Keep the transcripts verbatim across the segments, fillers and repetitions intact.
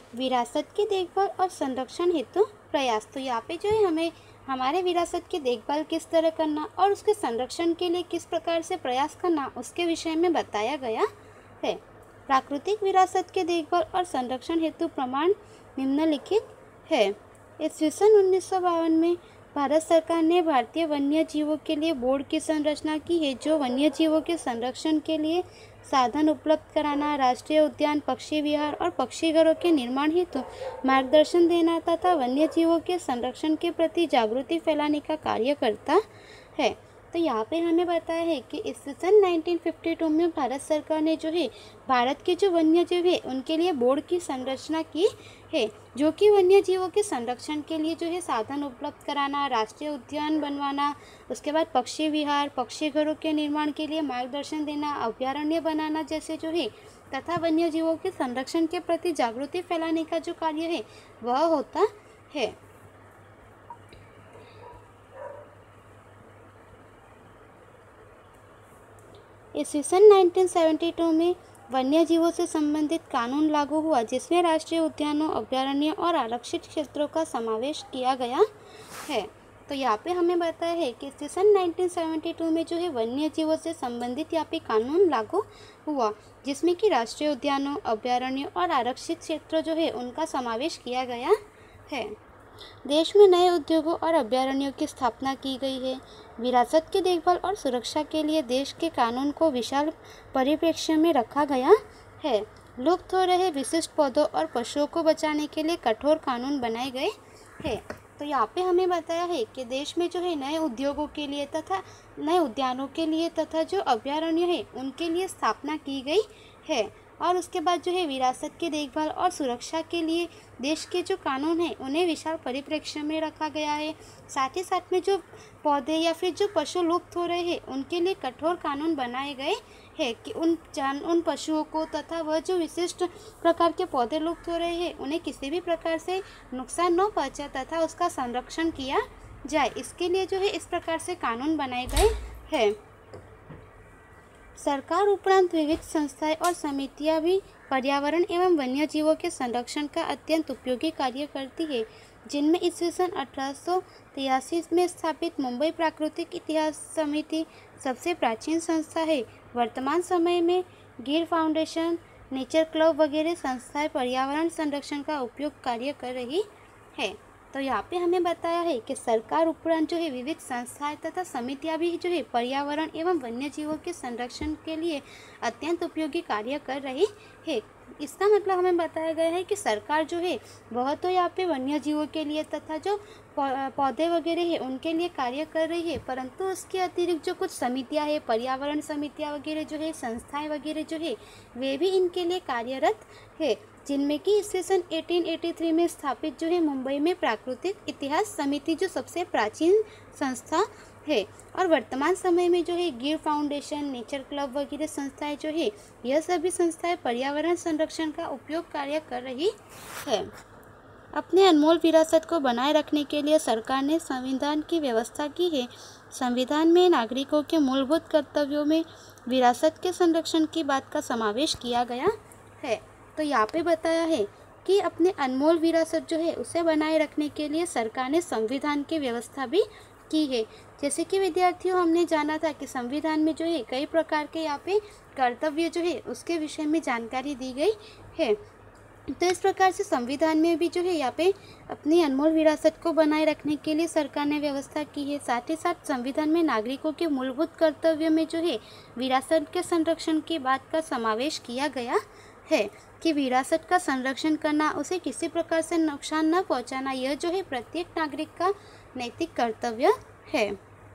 विरासत की देखभाल और संरक्षण हेतु प्रयास। तो यहाँ पे जो है हमें हमारे विरासत की देखभाल किस तरह करना और उसके संरक्षण के लिए किस प्रकार से प्रयास करना उसके विषय में बताया गया है। प्राकृतिक विरासत के देखभाल और संरक्षण हेतु प्रमाण निम्नलिखित है। ईस्वी सन उन्नीस सौ बावन में भारत सरकार ने भारतीय वन्य जीवों के लिए बोर्ड की संरचना की है, जो वन्य जीवों के संरक्षण के लिए साधन उपलब्ध कराना, राष्ट्रीय उद्यान, पक्षी विहार और पक्षी घरों के निर्माण हेतु मार्गदर्शन देना तथा वन्य जीवों के संरक्षण के प्रति जागृति फैलाने का कार्य करता है। तो यहाँ पे हमें बताया है कि ईस्वी सन उन्नीस सौ बावन में भारत सरकार ने जो है भारत के जो वन्य जीव है उनके लिए बोर्ड की संरचना की है, जो कि वन्य जीवों के संरक्षण के लिए जो है साधन उपलब्ध कराना, राष्ट्रीय उद्यान बनवाना, उसके बाद पक्षी विहार, पक्षी घरों के निर्माण के लिए मार्गदर्शन देना, अभयारण्य बनाना जैसे जो है तथा वन्य जीवों के संरक्षण के प्रति जागृति फैलाने का जो कार्य है वह होता है। ईस्वी सन उन्नीस सौ बहत्तर में वन्य जीवों से संबंधित कानून लागू हुआ, जिसमें राष्ट्रीय उद्यानों, अभयारण्य और आरक्षित क्षेत्रों का समावेश किया गया है। तो यहाँ पे हमें बताया है कि ईस्वी सन उन्नीस सौ बहत्तर में जो है वन्य जीवों से संबंधित यहाँ पे कानून लागू हुआ, जिसमें कि राष्ट्रीय उद्यानों, अभयारण्य और आरक्षित क्षेत्र जो है उनका समावेश किया गया है। देश में नए उद्योगों और अभयारण्यों की स्थापना की गई है। विरासत की देखभाल और सुरक्षा के लिए देश के कानून को विशाल परिप्रेक्ष्य में रखा गया है। लुप्त हो रहे विशिष्ट पौधों और पशुओं को बचाने के लिए कठोर कानून बनाए गए हैं। तो यहाँ पे हमें बताया है कि देश में जो है नए उद्योगों के लिए तथा नए उद्यानों के लिए तथा जो अभयारण्य है उनके लिए स्थापना की गई है। और उसके बाद जो है विरासत की देखभाल और सुरक्षा के लिए देश के जो कानून हैं उन्हें विशाल परिप्रेक्ष्य में रखा गया है। साथ ही साथ में जो पौधे या फिर जो पशु लुप्त हो रहे हैं उनके लिए कठोर कानून बनाए गए हैं कि उन जान उन पशुओं को तथा वह जो विशिष्ट प्रकार के पौधे लुप्त हो रहे हैं उन्हें किसी भी प्रकार से नुकसान न पहुँचे तथा उसका संरक्षण किया जाए। इसके लिए जो है इस प्रकार से कानून बनाए गए हैं। सरकार उपरांत विविध संस्थाएं और समितियां भी पर्यावरण एवं वन्य जीवों के संरक्षण का अत्यंत उपयोगी कार्य करती है, जिनमें ईस्वी सन अठारह सौ तिरासी में स्थापित मुंबई प्राकृतिक इतिहास समिति सबसे प्राचीन संस्था है। वर्तमान समय में गिर फाउंडेशन, नेचर क्लब वगैरह संस्थाएं पर्यावरण संरक्षण का उपयोग कार्य कर रही है। तो यहाँ पे हमें बताया है कि सरकार उपरांत जो है विविध संस्थाएं तथा समितियां भी जो है पर्यावरण एवं वन्य जीवों के संरक्षण के लिए अत्यंत उपयोगी कार्य कर रही है। इसका मतलब हमें बताया गया है कि सरकार जो है वह तो यहाँ पे वन्य जीवों के लिए तथा जो पौधे वगैरह है उनके लिए कार्य कर रही है, परंतु उसके अतिरिक्त जो कुछ समितियाँ है, पर्यावरण समितियाँ वगैरह जो है, संस्थाएं वगैरह जो है वे भी इनके लिए कार्यरत है, जिनमें कि ईस्वी सन अठारह सौ तिरासी में स्थापित जो है मुंबई में प्राकृतिक इतिहास समिति जो सबसे प्राचीन संस्था है। और वर्तमान समय में जो है गिर फाउंडेशन, नेचर क्लब वगैरह संस्थाएं जो है यह सभी संस्थाएं पर्यावरण संरक्षण का उपयोग कार्य कर रही है। अपने अनमोल विरासत को बनाए रखने के लिए सरकार ने संविधान की व्यवस्था की है। संविधान में नागरिकों के मूलभूत कर्तव्यों में विरासत के संरक्षण की बात का समावेश किया गया है। तो यहाँ पे बताया है कि अपने अनमोल विरासत जो है उसे बनाए रखने के लिए सरकार ने संविधान की व्यवस्था भी की है। जैसे कि विद्यार्थियों हमने जाना था कि संविधान में जो है कई प्रकार के यहाँ पे कर्तव्य जो है उसके विषय में जानकारी दी गई है। तो इस प्रकार से संविधान में भी जो है यहाँ पे अपनी अनमोल विरासत को बनाए रखने के लिए सरकार ने व्यवस्था की है। साथ ही साथ संविधान में नागरिकों के मूलभूत कर्तव्यों में जो है विरासत के संरक्षण की बात का समावेश किया गया है कि विरासत का संरक्षण करना, उसे किसी प्रकार से नुकसान न पहुंचाना, यह जो है प्रत्येक नागरिक का नैतिक कर्तव्य है।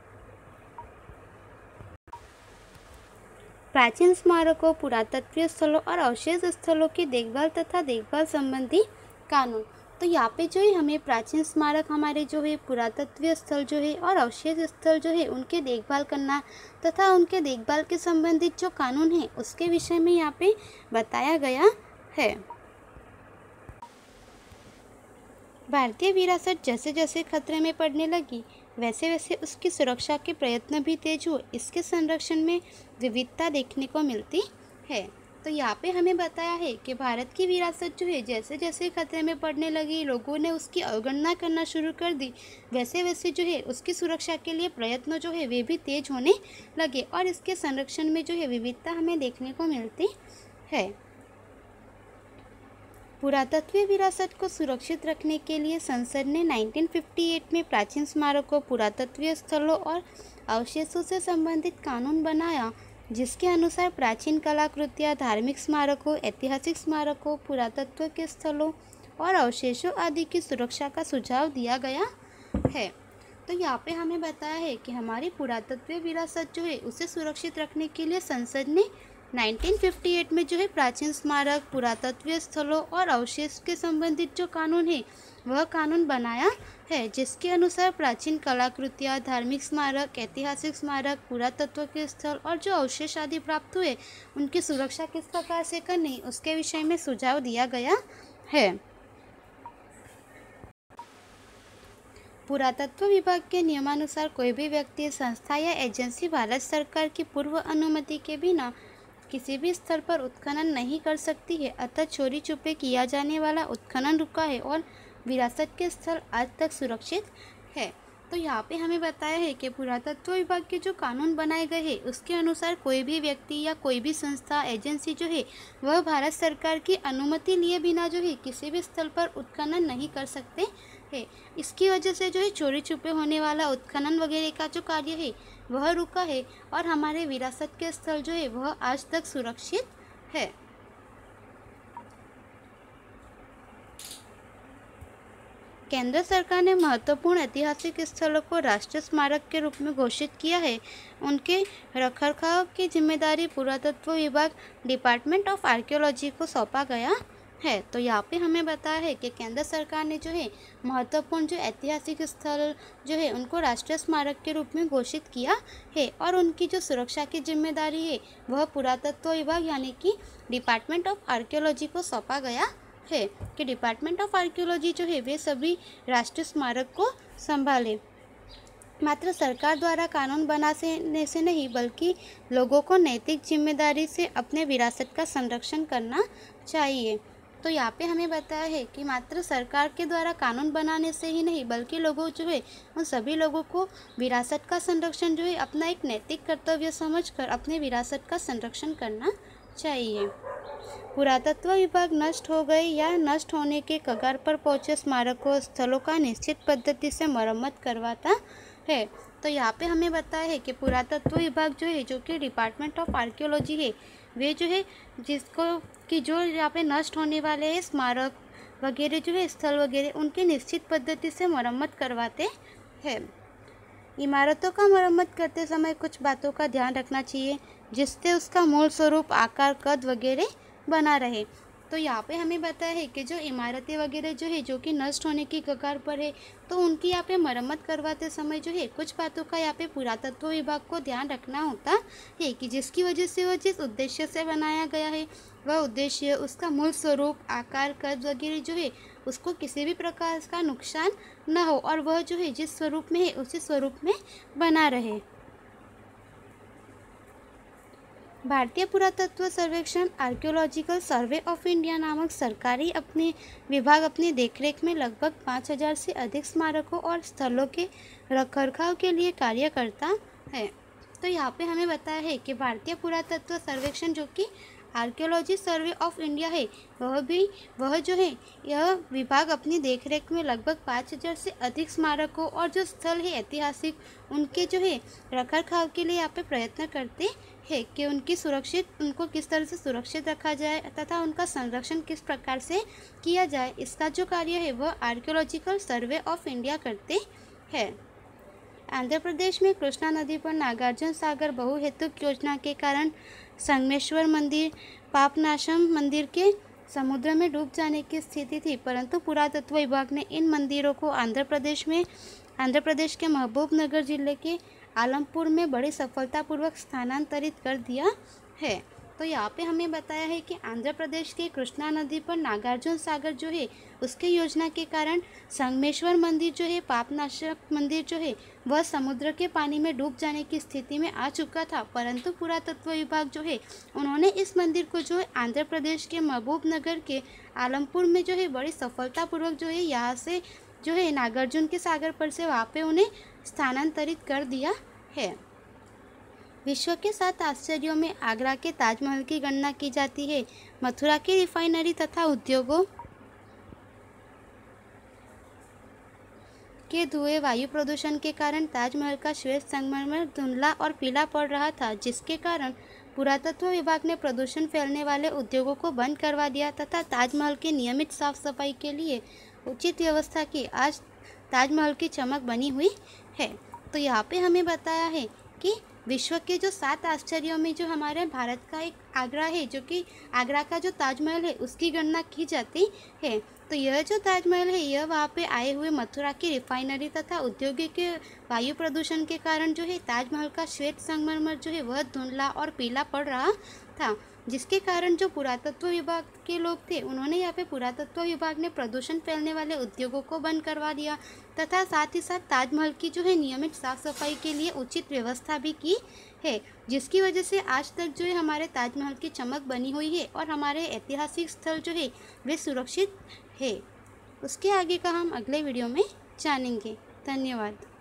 प्राचीन स्मारकों, पुरातत्वीय स्थलों और अवशेष स्थलों की देखभाल तथा देखभाल संबंधी कानून। तो यहाँ पे जो है हमें प्राचीन स्मारक, हमारे जो है पुरातत्वीय स्थल जो है और अवशेष स्थल जो है उनके देखभाल करना तथा उनके देखभाल के संबंधित जो कानून है उसके विषय में यहाँ पे बताया गया है। भारतीय विरासत जैसे जैसे खतरे में पड़ने लगी वैसे वैसे उसकी सुरक्षा के प्रयत्न भी तेज हुए। इसके संरक्षण में विविधता देखने को मिलती है। तो यहाँ पे हमें बताया है कि भारत की विरासत जो है जैसे जैसे खतरे में पड़ने लगी, लोगों ने उसकी अवगणना करना शुरू कर दी, वैसे वैसे जो है उसकी सुरक्षा के लिए प्रयत्न जो है वे भी तेज होने लगे और इसके संरक्षण में जो है विविधता हमें देखने को मिलती है। पुरातत्वीय विरासत को सुरक्षित रखने के लिए संसद ने उन्नीस सौ अट्ठावन में प्राचीन स्मारकों, पुरातत्वीय स्थलों और अवशेषों से संबंधित कानून बनाया, जिसके अनुसार प्राचीन कलाकृतियाँ, धार्मिक स्मारकों, ऐतिहासिक स्मारकों, पुरातत्व के स्थलों और अवशेषों आदि की सुरक्षा का सुझाव दिया गया है। तो यहाँ पे हमें बताया है कि हमारी पुरातत्वीय विरासत जो है उसे सुरक्षित रखने के लिए संसद ने उन्नीस सौ अट्ठावन में जो है प्राचीन स्मारक, पुरातत्वीय स्थलों और अवशेष के संबंधित जो कानून है वह कानून बनाया है, जिसके अनुसार प्राचीन कलाकृतियाँ, धार्मिक स्मारक, ऐतिहासिक स्मारक, पुरातत्व के स्थल और जो अवशेष आदि प्राप्त हुए उनकी सुरक्षा किस प्रकार से करनी उसके विषय में सुझाव दिया गया है। पुरातत्व विभाग के नियमानुसार कोई भी व्यक्ति, संस्था या एजेंसी भारत सरकार की पूर्व अनुमति के बिना किसी भी स्थल पर उत्खनन नहीं कर सकती है। अतः चोरी छुपे किया जाने वाला उत्खनन रुका है और विरासत के स्थल आज तक सुरक्षित है। तो यहाँ पे हमें बताया है कि पुरातत्व विभाग के जो कानून बनाए गए हैं उसके अनुसार कोई भी व्यक्ति या कोई भी संस्था, एजेंसी जो है वह भारत सरकार की अनुमति लिए बिना जो है किसी भी स्थल पर उत्खनन नहीं कर सकते है। इसकी वजह से जो है चोरी छुपे होने वाला उत्खनन वगैरह का जो कार्य है वह रुका है और हमारे विरासत के स्थल जो है वह आज तक सुरक्षित है। केंद्र सरकार ने महत्वपूर्ण ऐतिहासिक स्थलों को राष्ट्रीय स्मारक के रूप में घोषित किया है। उनके रखरखाव की जिम्मेदारी पुरातत्व विभाग, डिपार्टमेंट ऑफ आर्कियोलॉजी को सौंपा गया है। तो यहाँ पे हमें बताया है कि केंद्र सरकार ने जो है महत्वपूर्ण जो ऐतिहासिक स्थल जो है उनको राष्ट्रीय स्मारक के रूप में घोषित किया है और उनकी जो सुरक्षा की जिम्मेदारी है वह पुरातत्व विभाग यानी कि डिपार्टमेंट ऑफ आर्कियोलॉजी को सौंपा गया है कि डिपार्टमेंट ऑफ आर्कियोलॉजी जो है वे सभी राष्ट्रीय स्मारक को संभाले। मात्र सरकार द्वारा कानून बनाने से नहीं बल्कि लोगों को नैतिक जिम्मेदारी से अपने विरासत का संरक्षण करना चाहिए। तो यहाँ पे हमें बताया है कि मात्र सरकार के द्वारा कानून बनाने से ही नहीं बल्कि लोगों जो है उन सभी लोगों को विरासत का संरक्षण जो है अपना एक नैतिक कर्तव्य समझकर अपने विरासत का संरक्षण करना चाहिए। पुरातत्व विभाग नष्ट हो गए या नष्ट होने के कगार पर पहुंचे स्मारकों, स्थलों का निश्चित पद्धति से मरम्मत करवाता है। तो यहाँ पे हमें बताया है कि पुरातत्व विभाग जो है जो कि डिपार्टमेंट ऑफ आर्कियोलॉजी है वे जो है जिसको कि जो यहाँ पे नष्ट होने वाले हैं स्मारक वगैरह जो है स्थल वगैरह उनकी निश्चित पद्धति से मरम्मत करवाते हैं। इमारतों का मरम्मत करते समय कुछ बातों का ध्यान रखना चाहिए जिससे उसका मूल स्वरूप, आकार, कद वगैरह बना रहे। तो यहाँ पे हमें बताया है कि जो इमारतें वगैरह जो है जो कि नष्ट होने की कगार पर है तो उनकी यहाँ पे मरम्मत करवाते समय जो है कुछ बातों का यहाँ पे पुरातत्व विभाग को ध्यान रखना होता है कि जिसकी वजह से वह जिस उद्देश्य से बनाया गया है वह उद्देश्य, उसका मूल स्वरूप, आकार, कद वगैरह जो है उसको किसी भी प्रकार का नुकसान न हो और वह जो है जिस स्वरूप में है उसी स्वरूप में बना रहे। भारतीय पुरातत्व सर्वेक्षण आर्कियोलॉजिकल सर्वे ऑफ इंडिया नामक सरकारी अपने विभाग अपनी देखरेख में लगभग पाँच हज़ार से अधिक स्मारकों और स्थलों के रखरखाव के लिए कार्य करता है। तो यहाँ पे हमें बताया है कि भारतीय पुरातत्व सर्वेक्षण जो कि आर्कियोलॉजी सर्वे ऑफ इंडिया है वह भी वह जो है यह विभाग अपनी देखरेख में लगभग पाँच हज़ार से अधिक स्मारकों और जो स्थल है ऐतिहासिक उनके जो है रखरखाव के लिए यहाँ पे प्रयत्न करते हैं कि उनकी सुरक्षित उनको किस तरह से सुरक्षित रखा जाए तथा उनका संरक्षण किस प्रकार से किया जाए। इसका जो कार्य है वह आर्कियोलॉजिकल सर्वे ऑफ इंडिया करते हैं। आंध्र प्रदेश में कृष्णा नदी पर नागार्जुन सागर बहुहेतुक योजना के कारण संगमेश्वर मंदिर, पापनाशम मंदिर के समुद्र में डूब जाने की स्थिति थी, परंतु पुरातत्व विभाग ने इन मंदिरों को आंध्र प्रदेश में आंध्र प्रदेश के महबूबनगर जिले के आलमपुर में बड़ी सफलतापूर्वक स्थानांतरित कर दिया है। तो यहाँ पे हमें बताया है कि आंध्र प्रदेश के कृष्णा नदी पर नागार्जुन सागर जो है उसके योजना के कारण संगमेश्वर मंदिर जो है पापनाशक मंदिर जो है वह समुद्र के पानी में डूब जाने की स्थिति में आ चुका था, परंतु पुरातत्व विभाग जो है उन्होंने इस मंदिर को जो है आंध्र प्रदेश के महबूब नगर के आलमपुर में जो है बड़ी सफलतापूर्वक जो है यहाँ से जो है नागार्जुन के सागर पर से वहाँ पे उन्हें स्थानांतरित कर दिया है। विश्व के सात आश्चर्यों में आगरा के ताजमहल की गणना की जाती है। मथुरा की रिफाइनरी तथा उद्योगों के धुएं वायु प्रदूषण के कारण ताजमहल का श्वेत संगमरमर धुंधला और पीला पड़ रहा था, जिसके कारण पुरातत्व विभाग ने प्रदूषण फैलने वाले उद्योगों को बंद करवा दिया तथा ताजमहल की नियमित साफ सफाई के लिए उचित व्यवस्था की। आज ताजमहल की चमक बनी हुई है। तो यहाँ पे हमें बताया है कि विश्व के जो सात आश्चर्यों में जो हमारे भारत का एक आगरा है, जो कि आगरा का जो ताजमहल है उसकी गणना की जाती है। तो यह जो ताजमहल है यह वहाँ पे आए हुए मथुरा की रिफाइनरी तथा औद्योगिक वायु प्रदूषण के कारण जो है ताजमहल का श्वेत संगमरमर जो है वह धुंधला और पीला पड़ रहा था, जिसके कारण जो पुरातत्व विभाग के लोग थे उन्होंने यहाँ पे पुरातत्व विभाग ने प्रदूषण फैलने वाले उद्योगों को बंद करवा दिया तथा साथ ही साथ ताजमहल की जो है नियमित साफ सफाई के लिए उचित व्यवस्था भी की है, जिसकी वजह से आज तक जो है हमारे ताजमहल की चमक बनी हुई है और हमारे ऐतिहासिक स्थल जो है वे सुरक्षित है। उसके आगे का हम अगले वीडियो में जानेंगे। धन्यवाद।